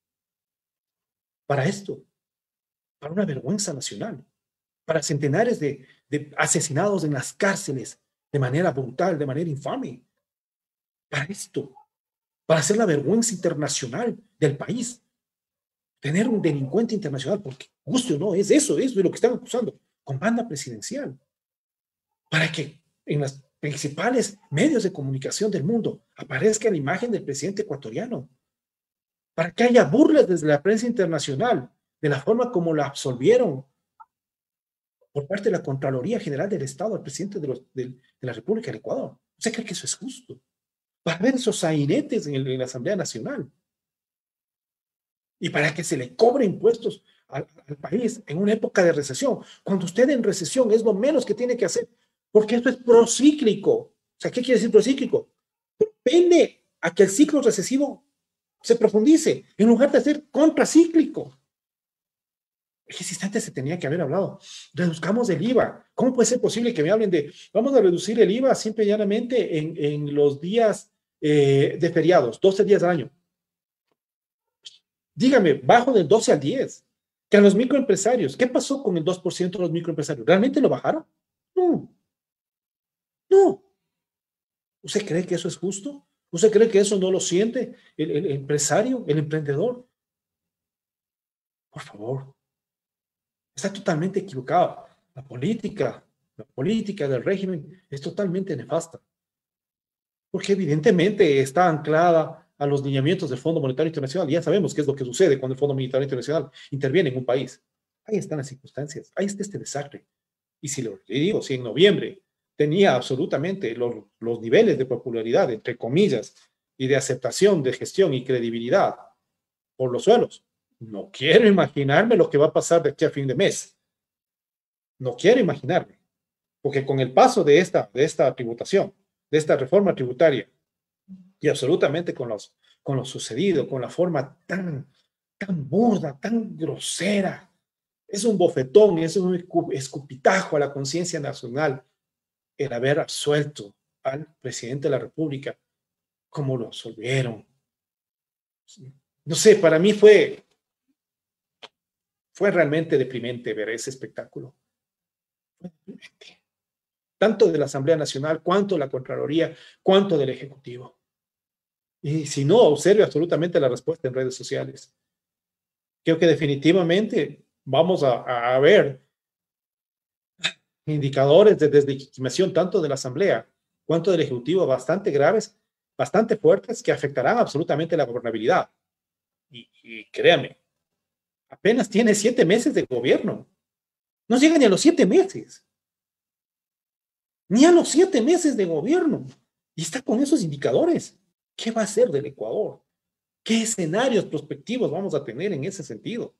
Para esto, para una vergüenza nacional, para centenares de asesinados en las cárceles de manera brutal, de manera infame. Para esto, para hacer la vergüenza internacional del país. Tener un delincuente internacional, porque guste o no, es eso, es lo que están acusando, con banda presidencial. Para que en los principales medios de comunicación del mundo aparezca la imagen del presidente ecuatoriano. Para que haya burlas desde la prensa internacional de la forma como la absolvieron por parte de la Contraloría General del Estado al presidente de la República del Ecuador. ¿Usted cree que eso es justo? Para ver esos sainetes en la Asamblea Nacional. Y para que se le cobre impuestos al país en una época de recesión. Cuando usted en recesión es lo menos que tiene que hacer, porque esto es procíclico. sea, ¿qué quiere decir procíclico? Depende a que el ciclo recesivo se profundice, en lugar de ser contracíclico. En ese instante se tenía que haber hablado. Reduzcamos el IVA. ¿Cómo puede ser posible que me hablen de, vamos a reducir el IVA simple y llanamente en los días de feriados, 12 días al año? Dígame, bajo del 12 al 10. Que a los microempresarios, ¿qué pasó con el 2% de los microempresarios? ¿Realmente lo bajaron? No, no. ¿Usted cree que eso es justo? ¿Usted cree que eso no lo siente el empresario, el emprendedor? Por favor, está totalmente equivocado. La política del régimen es totalmente nefasta, porque evidentemente está anclada a los lineamientos del Fondo Monetario Internacional. Ya sabemos qué es lo que sucede cuando el Fondo Monetario Internacional interviene en un país. Ahí están las circunstancias, ahí está este desastre. Y si le digo, si en noviembre tenía absolutamente los niveles de popularidad, entre comillas, y de aceptación, de gestión y credibilidad por los suelos, no quiero imaginarme lo que va a pasar de aquí a fin de mes. No quiero imaginarme, porque con el paso de esta tributación, de esta reforma tributaria, y absolutamente con lo sucedido, con la forma tan burda, tan grosera, es un bofetón, es un escupitajo a la conciencia nacional el haber absuelto al presidente de la República como lo absolvieron. No sé, para mí fue realmente deprimente ver ese espectáculo. Tanto de la Asamblea Nacional, cuanto de la Contraloría, cuanto del Ejecutivo. Y si no, observe absolutamente la respuesta en redes sociales. Creo que definitivamente vamos a ver indicadores de deslegitimación tanto de la Asamblea cuanto del Ejecutivo bastante graves, bastante fuertes, que afectarán absolutamente la gobernabilidad. Y créame, apenas tiene 7 meses de gobierno. No llega ni a los 7 meses. Ni a los 7 meses de gobierno. Y está con esos indicadores. ¿Qué va a hacer del Ecuador? ¿Qué escenarios prospectivos vamos a tener en ese sentido?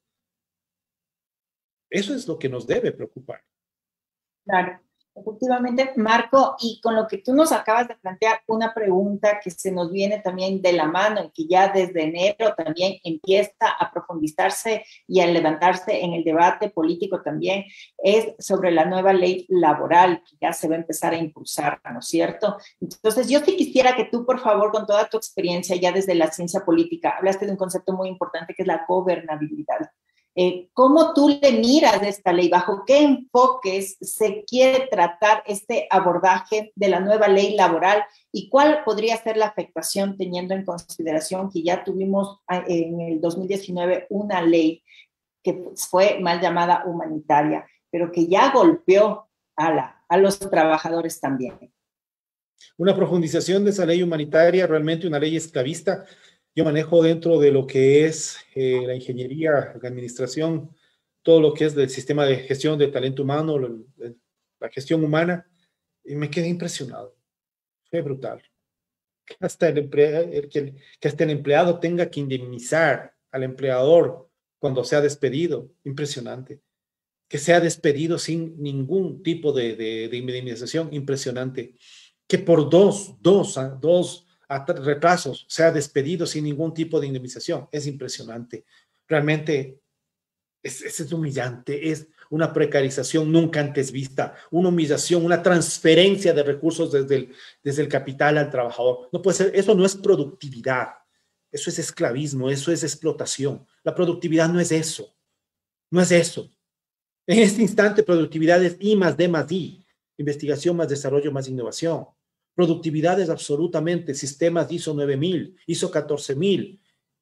Eso es lo que nos debe preocupar. Claro, efectivamente, Marco, y con lo que tú nos acabas de plantear, una pregunta que se nos viene también de la mano y que ya desde enero también empieza a profundizarse y a levantarse en el debate político también, es sobre la nueva ley laboral que ya se va a empezar a impulsar, ¿no es cierto? Entonces, yo sí quisiera que tú, por favor, con toda tu experiencia ya desde la ciencia política, hablaste de un concepto muy importante que es la gobernabilidad. ¿Cómo tú le miras de esta ley? ¿Bajo qué enfoques se quiere tratar este abordaje de la nueva ley laboral? ¿Y cuál podría ser la afectación teniendo en consideración que ya tuvimos en el 2019 una ley que fue mal llamada humanitaria, pero que ya golpeó a los trabajadores también? Una profundización de esa ley humanitaria, realmente una ley esclavista. Yo manejo dentro de lo que es la ingeniería, la administración, todo lo que es del sistema de gestión de talento humano, la gestión humana, y me quedé impresionado. Fue brutal. Que hasta que hasta el empleado tenga que indemnizar al empleador cuando sea despedido. Impresionante. Que sea despedido sin ningún tipo de indemnización. Impresionante. Que por dos retrasos sea despedido sin ningún tipo de indemnización. Es impresionante. Realmente es humillante, es una precarización nunca antes vista, una humillación, una transferencia de recursos desde el capital al trabajador. No puede ser, eso no es productividad, eso es esclavismo, eso es explotación. La productividad no es eso, no es eso. En este instante, productividad es I más D más I, investigación más desarrollo más innovación. Productividad es absolutamente sistemas ISO 9000, ISO 14000,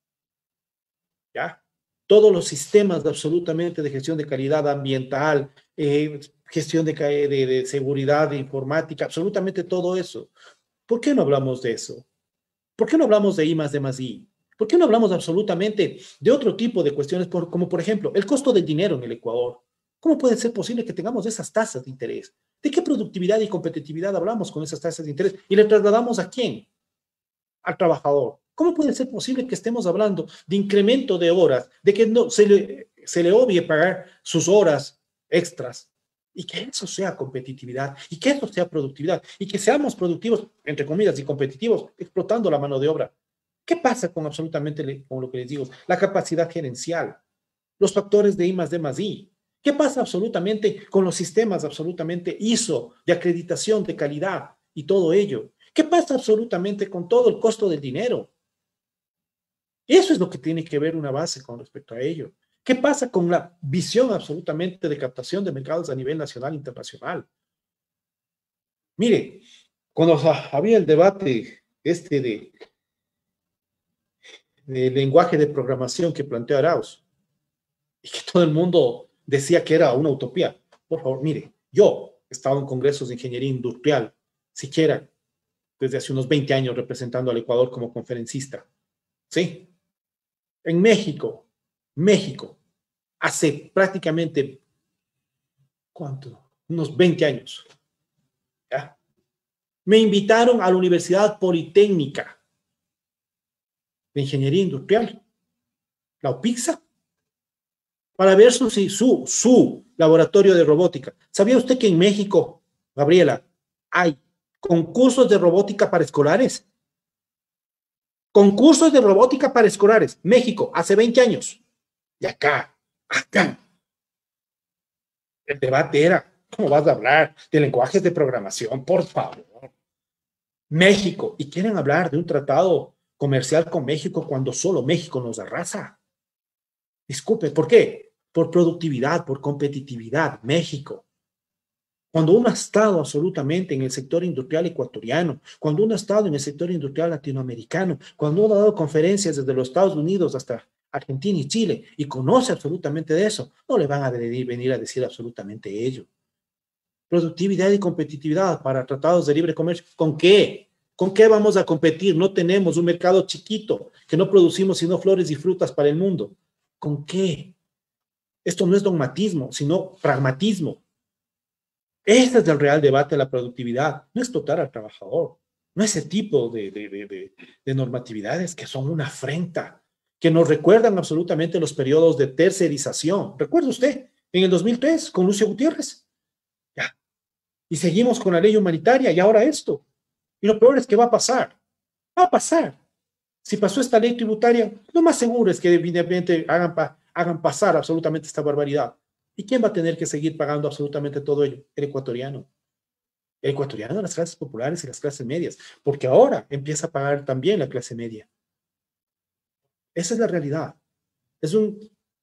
¿ya? Todos los sistemas absolutamente de gestión de calidad ambiental, gestión de seguridad, de informática, absolutamente todo eso. ¿Por qué no hablamos de eso? ¿Por qué no hablamos de I más D más I? ¿Por qué no hablamos absolutamente de otro tipo de cuestiones, como por ejemplo el costo del dinero en el Ecuador? ¿Cómo puede ser posible que tengamos esas tasas de interés? ¿De qué productividad y competitividad hablamos con esas tasas de interés? ¿Y le trasladamos a quién? Al trabajador. ¿Cómo puede ser posible que estemos hablando de incremento de horas, de que no se le obvie pagar sus horas extras y que eso sea competitividad, y que eso sea productividad, y que seamos productivos, entre comillas, y competitivos, explotando la mano de obra. ¿Qué pasa con absolutamente, con lo que les digo, la capacidad gerencial, los factores de I más D más I? ¿Qué pasa absolutamente con los sistemas absolutamente ISO de acreditación de calidad y todo ello? ¿Qué pasa absolutamente con todo el costo del dinero? Eso es lo que tiene que ver una base con respecto a ello. ¿Qué pasa con la visión absolutamente de captación de mercados a nivel nacional e internacional? Mire, cuando había el debate de lenguaje de programación que planteó Arauz, y que todo el mundo decía que era una utopía. Por favor, mire, yo he estado en congresos de ingeniería industrial, siquiera desde hace unos 20 años representando al Ecuador como conferencista. ¿Sí? En México, hace prácticamente, ¿cuánto? Unos 20 años. ¿Ya? Me invitaron a la Universidad Politécnica de Ingeniería Industrial, la UPIXA, para ver su laboratorio de robótica. ¿Sabía usted que en México, Gabriela, hay concursos de robótica para escolares? Concursos de robótica para escolares. México, hace 20 años. Y acá. El debate era, ¿cómo vas a hablar de lenguajes de programación? Por favor. México. Y quieren hablar de un tratado comercial con México cuando solo México nos arrasa. Disculpe, ¿por qué? Por productividad, por competitividad. México. Cuando uno ha estado absolutamente en el sector industrial ecuatoriano, cuando uno ha estado en el sector industrial latinoamericano, cuando uno ha dado conferencias desde los Estados Unidos hasta Argentina y Chile y conoce absolutamente de eso, no le van a venir a decir absolutamente ello. Productividad y competitividad para tratados de libre comercio. ¿Con qué? ¿Con qué vamos a competir? No tenemos un mercado chiquito, que no producimos sino flores y frutas para el mundo. ¿Con qué? Esto no es dogmatismo, sino pragmatismo. Este es el real debate de la productividad, no explotar al trabajador, no ese tipo de normatividades que son una afrenta, que nos recuerdan absolutamente los periodos de tercerización. ¿Recuerda usted? En el 2003, con Lucio Gutiérrez. Ya. Y seguimos con la ley humanitaria y ahora esto. Y lo peor es que va a pasar. Va a pasar. Si pasó esta ley tributaria, lo más seguro es que evidentemente hagan pasar absolutamente esta barbaridad. ¿Y quién va a tener que seguir pagando absolutamente todo ello? El ecuatoriano. El ecuatoriano, las clases populares y las clases medias. Porque ahora empieza a pagar también la clase media. Esa es la realidad. Es un,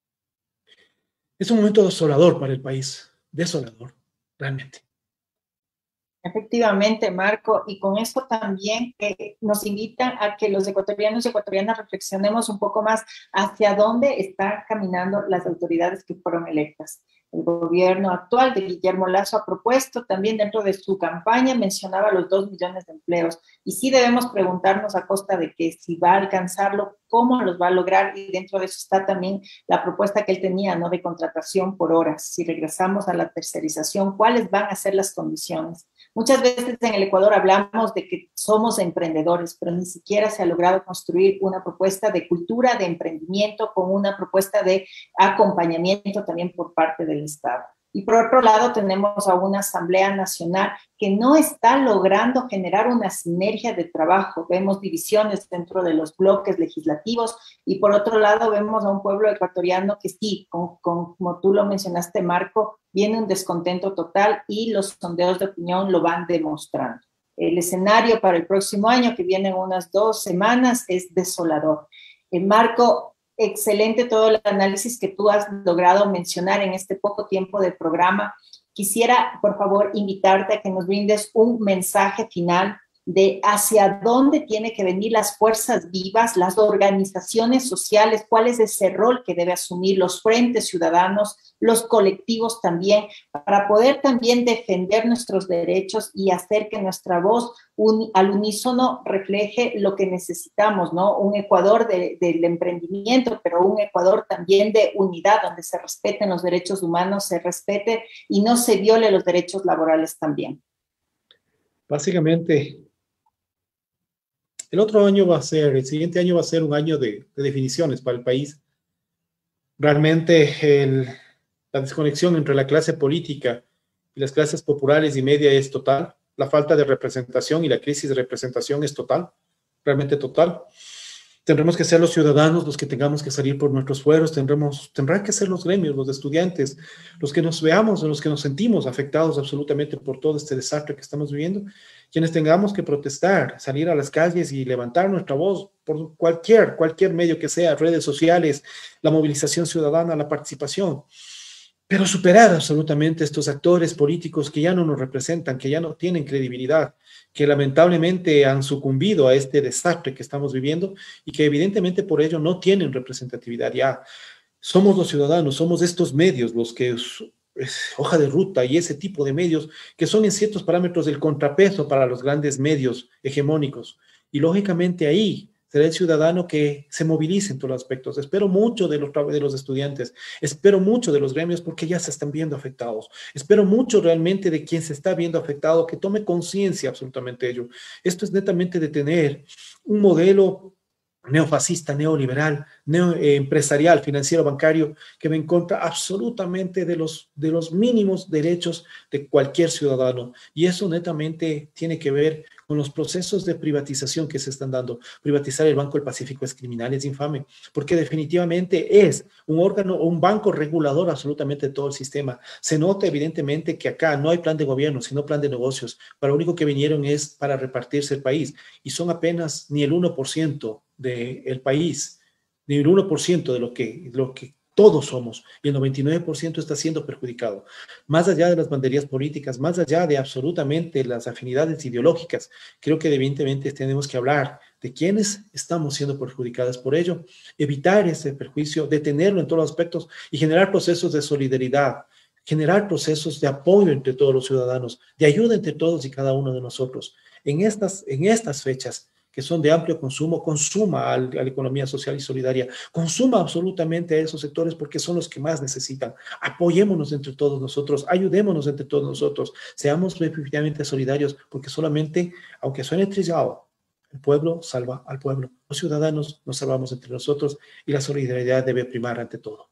es un momento desolador para el país. Desolador, realmente. Efectivamente, Marco, y con esto también nos invita a que los ecuatorianos y ecuatorianas reflexionemos un poco más hacia dónde están caminando las autoridades que fueron electas. El gobierno actual de Guillermo Lasso ha propuesto también dentro de su campaña, mencionaba los 2 millones de empleos, y sí debemos preguntarnos a costa de que si va a alcanzarlo, cómo los va a lograr, y dentro de eso está también la propuesta que él tenía, ¿no?, de contratación por horas. Si regresamos a la tercerización, ¿cuáles van a ser las condiciones? Muchas veces en el Ecuador hablamos de que somos emprendedores, pero ni siquiera se ha logrado construir una propuesta de cultura de emprendimiento con una propuesta de acompañamiento también por parte del Estado. Y por otro lado tenemos a una Asamblea Nacional que no está logrando generar una sinergia de trabajo. Vemos divisiones dentro de los bloques legislativos y por otro lado vemos a un pueblo ecuatoriano que sí, como tú lo mencionaste, Marco, viene un descontento total y los sondeos de opinión lo van demostrando. El escenario para el próximo año, que viene en unas 2 semanas, es desolador. Marco, excelente todo el análisis que tú has logrado mencionar en este poco tiempo de programa. Quisiera, por favor, invitarte a que nos brindes un mensaje final de hacia dónde tienen que venir las fuerzas vivas, las organizaciones sociales, cuál es ese rol que debe asumir los frentes ciudadanos, los colectivos también, para poder también defender nuestros derechos y hacer que nuestra voz al unísono refleje lo que necesitamos, ¿no? Un Ecuador del emprendimiento, pero un Ecuador también de unidad, donde se respeten los derechos humanos, se respete y no se viole los derechos laborales también. Básicamente, el siguiente año va a ser un año de definiciones para el país. Realmente la desconexión entre la clase política y las clases populares y media es total. La falta de representación y la crisis de representación es total, realmente total. Tendremos que ser los ciudadanos los que tengamos que salir por nuestros fueros, tendrán que ser los gremios, los estudiantes, los que nos veamos, los que nos sentimos afectados absolutamente por todo este desastre que estamos viviendo, quienes tengamos que protestar, salir a las calles y levantar nuestra voz por cualquier medio que sea, redes sociales, la movilización ciudadana, la participación, pero superar absolutamente estos actores políticos que ya no nos representan, que ya no tienen credibilidad, que lamentablemente han sucumbido a este desastre que estamos viviendo y que evidentemente por ello no tienen representatividad ya. Somos los ciudadanos, somos estos medios los que Hoja de Ruta y ese tipo de medios que son en ciertos parámetros el contrapeso para los grandes medios hegemónicos. Y lógicamente ahí será el ciudadano que se movilice en todos los aspectos. Espero mucho de los estudiantes, espero mucho de los gremios porque ya se están viendo afectados. Espero mucho realmente de quien se está viendo afectado, que tome conciencia absolutamente de ello. Esto es netamente de tener un modelo neofascista, neoliberal, empresarial, financiero, bancario, que va en contra absolutamente de los mínimos derechos de cualquier ciudadano. Y eso netamente tiene que ver con los procesos de privatización que se están dando. Privatizar el Banco del Pacífico es criminal, es infame, porque definitivamente es un órgano o un banco regulador absolutamente de todo el sistema. Se nota evidentemente que acá no hay plan de gobierno, sino plan de negocios. Para lo único que vinieron es para repartirse el país, y son apenas ni el 1% del país, ni el 1% de lo que todos somos, y el 99% está siendo perjudicado. Más allá de las banderías políticas, más allá de absolutamente las afinidades ideológicas, creo que evidentemente tenemos que hablar de quiénes estamos siendo perjudicados por ello, evitar ese perjuicio, detenerlo en todos los aspectos y generar procesos de solidaridad, generar procesos de apoyo entre todos los ciudadanos, de ayuda entre todos y cada uno de nosotros. En estas fechas, que son de amplio consumo, consuma a la economía social y solidaria, consuma absolutamente a esos sectores porque son los que más necesitan. Apoyémonos entre todos nosotros, ayudémonos entre todos nosotros, seamos definitivamente solidarios, porque solamente, aunque suene trillado, el pueblo salva al pueblo. Los ciudadanos nos salvamos entre nosotros y la solidaridad debe primar ante todo.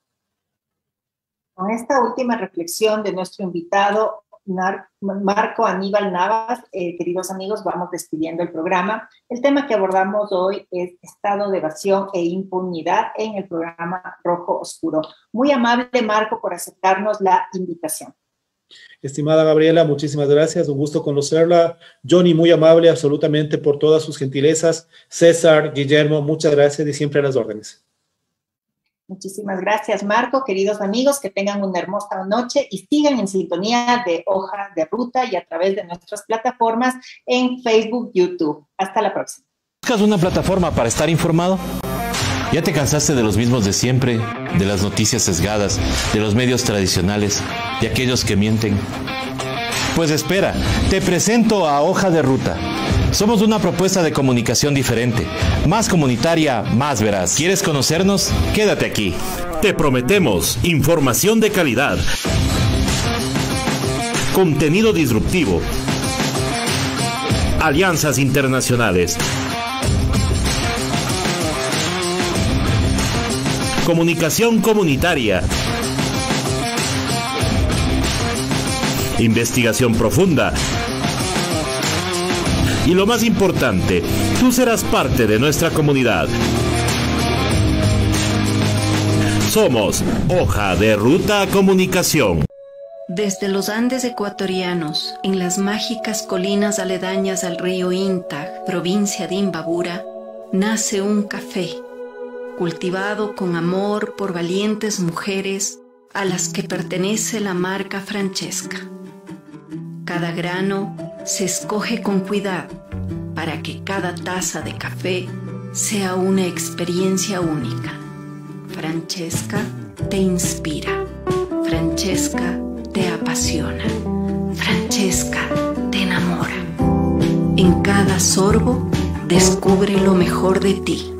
Con esta última reflexión de nuestro invitado, Marco Aníbal Navas, queridos amigos, vamos despidiendo el programa. El tema que abordamos hoy es estado de evasión e impunidad en el programa Rojo Oscuro. Muy amable, Marco, por aceptarnos la invitación. Estimada Gabriela, muchísimas gracias, un gusto conocerla. Johnny, muy amable absolutamente por todas sus gentilezas. César, Guillermo, muchas gracias y siempre a las órdenes. Muchísimas gracias, Marco. Queridos amigos, que tengan una hermosa noche y sigan en sintonía de Hoja de Ruta y a través de nuestras plataformas en Facebook, YouTube. Hasta la próxima. ¿Buscas una plataforma para estar informado? ¿Ya te cansaste de los mismos de siempre, de las noticias sesgadas, de los medios tradicionales, de aquellos que mienten? Pues espera, te presento a Hoja de Ruta. Somos una propuesta de comunicación diferente, más comunitaria, más veraz. ¿Quieres conocernos? Quédate aquí. Te prometemos información de calidad, contenido disruptivo, alianzas internacionales, comunicación comunitaria, investigación profunda. Y lo más importante, tú serás parte de nuestra comunidad. Somos Hoja de Ruta Comunicación. Desde los Andes ecuatorianos, en las mágicas colinas aledañas al río Intag, provincia de Imbabura, nace un café, cultivado con amor por valientes mujeres a las que pertenece la marca Francesca. Cada grano se escoge con cuidado para que cada taza de café sea una experiencia única. Francesca te inspira. Francesca te apasiona. Francesca te enamora. En cada sorbo descubre lo mejor de ti.